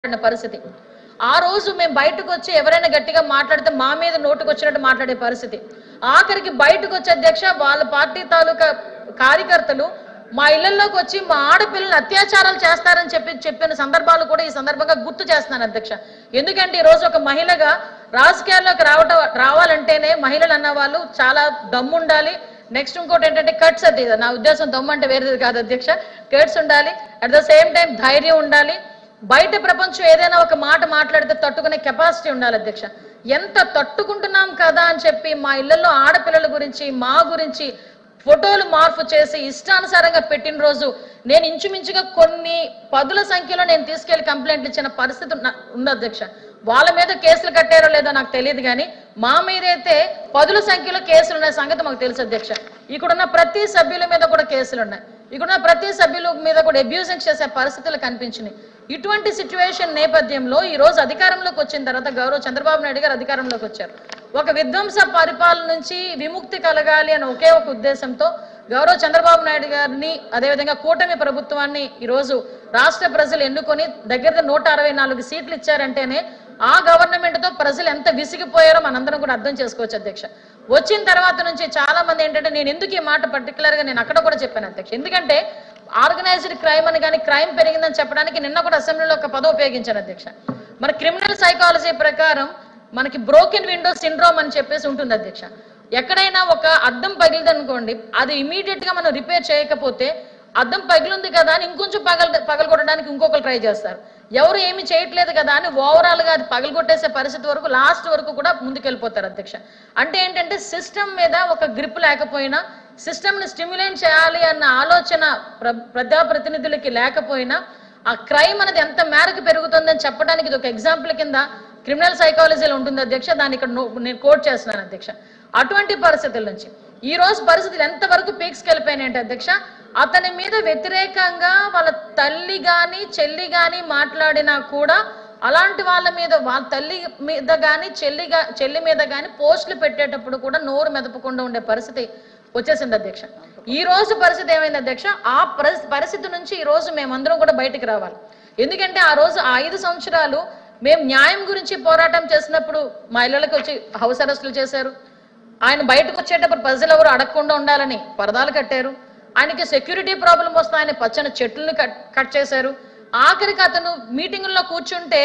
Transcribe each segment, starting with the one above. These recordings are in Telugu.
పరిస్థితి ఆ రోజు మేము బయటకు వచ్చి ఎవరైనా గట్టిగా మాట్లాడితే మా మీద నోటుకు వచ్చినట్టు మాట్లాడే పరిస్థితి ఆఖరికి బయటకు వచ్చే అధ్యక్ష వాళ్ళ పార్టీ తాలూకా కార్యకర్తలు మా ఇళ్లలోకి వచ్చి మా ఆడపిల్లలను అత్యాచారాలు చేస్తారని చెప్పిన సందర్భాలు కూడా ఈ సందర్భంగా గుర్తు చేస్తున్నాను అధ్యక్ష ఎందుకంటే ఈ రోజు ఒక మహిళగా రాజకీయాల్లోకి రావాలంటేనే మహిళలు అన్న వాళ్ళు చాలా దమ్ము ఉండాలి నెక్స్ట్ ఇంకోటి ఏంటంటే కట్స్ అది నా ఉద్దేశం దమ్ము అంటే వేరేది కాదు అధ్యక్ష కట్స్ ఉండాలి అట్ ద సేమ్ టైం ధైర్యం ఉండాలి బయట ప్రపంచం ఏదైనా ఒక మాట మాట్లాడితే తట్టుకునే కెపాసిటీ ఉండాలి అధ్యక్ష ఎంత తట్టుకుంటున్నాం కదా అని చెప్పి మా ఇళ్లలో ఆడపిల్లల గురించి మా గురించి ఫోటోలు మార్పు చేసి ఇష్టానుసారంగా పెట్టిన రోజు నేను ఇంచుమించుగా కొన్ని పదుల సంఖ్యలో నేను తీసుకెళ్లి కంప్లైంట్లు ఇచ్చిన పరిస్థితి ఉంది అధ్యక్ష వాళ్ళ మీద కేసులు కట్టారో లేదో నాకు తెలియదు కానీ మా మీదైతే పదుల సంఖ్యలో కేసులు ఉన్న సంగతి మాకు తెలుసు అధ్యక్ష ఇక్కడున్న ప్రతి సభ్యుల మీద కూడా కేసులు ఉన్నాయి ఇక్కడున్న ప్రతి సభ్యుల మీద కూడా అబ్యూజింగ్ చేసే పరిస్థితులు కనిపించినాయి ఇటువంటి సిచ్యువేషన్ నేపథ్యంలో ఈ రోజు అధికారంలోకి వచ్చిన తర్వాత గౌరవ చంద్రబాబు నాయుడు గారు అధికారంలోకి వచ్చారు ఒక విధ్వంస పరిపాలన నుంచి విముక్తి కలగాలి అనే ఒకే ఒక ఉద్దేశంతో గౌరవ చంద్రబాబు నాయుడు గారిని అదేవిధంగా కూటమి ప్రభుత్వాన్ని ఈ రోజు రాష్ట్ర ప్రజలు ఎన్నుకొని దగ్గర 164 సీట్లు ఇచ్చారంటేనే ఆ గవర్నమెంట్ తో ప్రజలు ఎంత విసిగిపోయారో మనందరం కూడా అర్థం చేసుకోవచ్చు అధ్యక్ష వచ్చిన తర్వాత నుంచి చాలా మంది ఏంటంటే నేను ఎందుకు ఈ మాట పర్టికులర్ గా నేను అక్కడ కూడా చెప్పాను అధ్యక్ష ఎందుకంటే ఆర్గనైజ్డ్ క్రైమ్ అని కానీ క్రైమ్ పెరిగిందని చెప్పడానికి నిన్న కూడా అసెంబ్లీలో ఒక పదం ఉపయోగించాను అధ్యక్ష మన క్రిమినల్ సైకాలజీ ప్రకారం మనకి బ్రోకెన్ విండో సిండ్రోమ్ అని చెప్పేసి ఉంటుంది అధ్యక్ష ఎక్కడైనా ఒక అద్దం పగిలిదనుకోండి అది ఇమీడియట్ గా మనం రిపేర్ చేయకపోతే అద్దం పగిలింది కదా అని ఇంకొంచెం పగలగొట్టడానికి ఇంకొకరు ట్రై చేస్తారు ఎవరు ఏమి చేయట్లేదు కదా అని ఓవరాల్ గా అది పగలగొట్టేసే పరిస్థితి వరకు లాస్ట్ వరకు కూడా ముందుకెళ్ళిపోతారు అధ్యక్ష అంటే ఏంటంటే సిస్టమ్ మీద ఒక గ్రిప్ లేకపోయినా సిస్టమ్ ని స్టిమ్యులేట్ చేయాలి అన్న ఆలోచన ప్రజాప్రతినిధులకి లేకపోయినా ఆ క్రైమ్ అనేది ఎంత మేరకు పెరుగుతుందని చెప్పడానికి ఇది ఒక ఎగ్జాంపుల్ కింద క్రిమినల్ సైకాలజీలో ఉంటుంది అధ్యక్ష దాన్ని ఇక్కడ నేను కోట్ చేస్తున్నాను అధ్యక్ష అటువంటి పరిస్థితుల నుంచి ఈ రోజు పరిస్థితులు ఎంతవరకు పీక్స్కి వెళ్ళిపోయినాయంటే అధ్యక్ష అతని మీద వ్యతిరేకంగా వాళ్ళ తల్లి గాని చెల్లి గాని మాట్లాడినా కూడా అలాంటి వాళ్ళ మీద వాళ్ళ తల్లి మీద గాని చెల్లి మీద గాని పోస్టులు పెట్టేటప్పుడు కూడా నోరు మెదపకుండా ఉండే పరిస్థితి వచ్చేసింది అధ్యక్ష ఈ రోజు పరిస్థితి ఏమైంది అధ్యక్ష ఆ పరిస్థితి నుంచి ఈ రోజు మేమందరం కూడా బయటికి రావాలి ఎందుకంటే ఆ రోజు 5 సంవత్సరాలు మేము న్యాయం గురించి పోరాటం చేసినప్పుడు మా ఇళ్లకి వచ్చి హౌస్ అరెస్టులు చేశారు ఆయన బయటకు వచ్చేటప్పుడు ప్రజలు ఎవరు అడగకుండా ఉండాలని పరదాలు కట్టారు ఆయనకి సెక్యూరిటీ ప్రాబ్లం వస్తే ఆయన పచ్చని చెట్లను కట్ చేశారు ఆఖరికి అతను మీటింగుల్లో కూర్చుంటే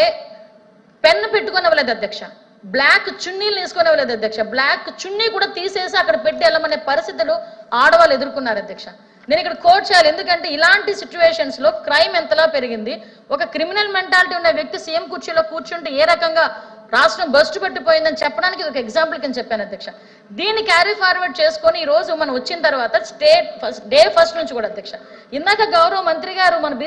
పెన్ను పెట్టుకునేవ్వలేదు అధ్యక్ష బ్లాక్ చున్నీలు తీసుకునేవ్వలేదు అధ్యక్ష బ్లాక్ చున్నీ కూడా తీసేసి అక్కడ పెట్టి వెళ్ళమనే పరిస్థితులు ఆడవాళ్ళు ఎదుర్కొన్నారు అధ్యక్ష నేను ఇక్కడ కోట్ చేయాలి ఎందుకంటే ఇలాంటి సిచ్యువేషన్స్ లో క్రైమ్ ఎంతలా పెరిగింది ఒక క్రిమినల్ మెంటాలిటీ ఉన్న వ్యక్తి సీఎం కుర్చీలో కూర్చుంటే ఏ రకంగా రాష్ట్రం బస్టు పెట్టిపోయిందని చెప్పడానికి ఒక ఎగ్జాంపుల్ కింద చెప్పాను అధ్యక్ష దీన్ని క్యారీ ఫార్వర్డ్ చేసుకొని ఈ రోజు మనం వచ్చిన తర్వాత డే ఫస్ట్ నుంచి కూడా అధ్యక్ష ఇందాక గౌరవ మంత్రి గారు మన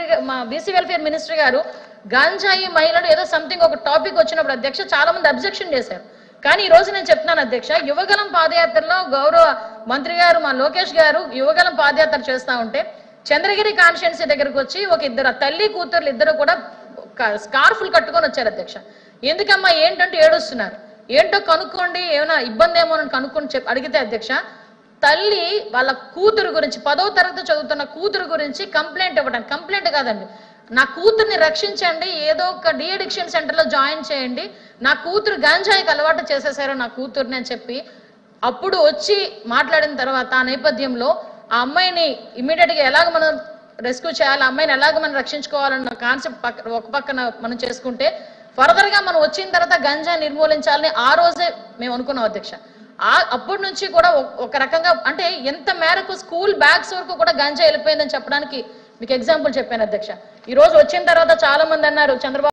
బీసీ వెల్ఫేర్ మినిస్టర్ గారు గంజాయి మహిళలు ఏదో సంథింగ్ ఒక టాపిక్ వచ్చినప్పుడు అధ్యక్ష చాలా మంది అబ్జెక్షన్ చేశారు కానీ ఈ రోజు నేను చెప్తున్నాను అధ్యక్ష యువగలం పాదయాత్రలో గౌరవ మంత్రి గారు మా లోకేష్ గారు యువగలం పాదయాత్ర చేస్తా ఉంటే చంద్రగిరి కాన్స్టిట్యున్సీ దగ్గరకు వచ్చి ఒక ఇద్దరు తల్లి కూతుర్లు ఇద్దరు కూడా స్కార్ఫులు కట్టుకొని వచ్చారు అధ్యక్ష ఎందుకమ్మా ఏంటంటే ఏడుస్తున్నారు ఏంటో కనుక్కోండి ఏమైనా ఇబ్బంది ఏమో అని కనుక్కొని అడిగితే అధ్యక్ష తల్లి వాళ్ళ కూతురు గురించి 10వ తరగతి చదువుతున్న కూతురు గురించి కంప్లైంట్ ఇవ్వడానికి కంప్లైంట్ కాదండి నా కూతుర్ని రక్షించండి ఏదో ఒక డి అడిక్షన్ సెంటర్లో జాయిన్ చేయండి నా కూతురు గంజాయికి అలవాటు చేసేసారు నా కూతుర్ని అని చెప్పి అప్పుడు వచ్చి మాట్లాడిన తర్వాత ఆ నేపథ్యంలో ఆ అమ్మాయిని ఇమ్మీడియట్ గా ఎలాగ మనం రెస్క్యూ చేయాలి అమ్మాయిని ఎలాగ మనం రక్షించుకోవాలన్న కాన్సెప్ట్ ఒక పక్కన మనం చేసుకుంటే ఫర్దర్ గా మనం వచ్చిన తర్వాత గంజాయి నిర్మూలించాలని ఆ రోజే మేము అనుకున్నాం అధ్యక్ష అప్పటి నుంచి కూడా ఒక రకంగా అంటే ఎంత మేరకు స్కూల్ బ్యాగ్స్ వరకు కూడా గంజాయి వెళ్ళిపోయిందని చెప్పడానికి మీకు ఎగ్జాంపుల్ చెప్పాను అధ్యక్ష ఈ రోజు వచ్చిన తర్వాత చాలా మంది అన్నారు చంద్రబాబు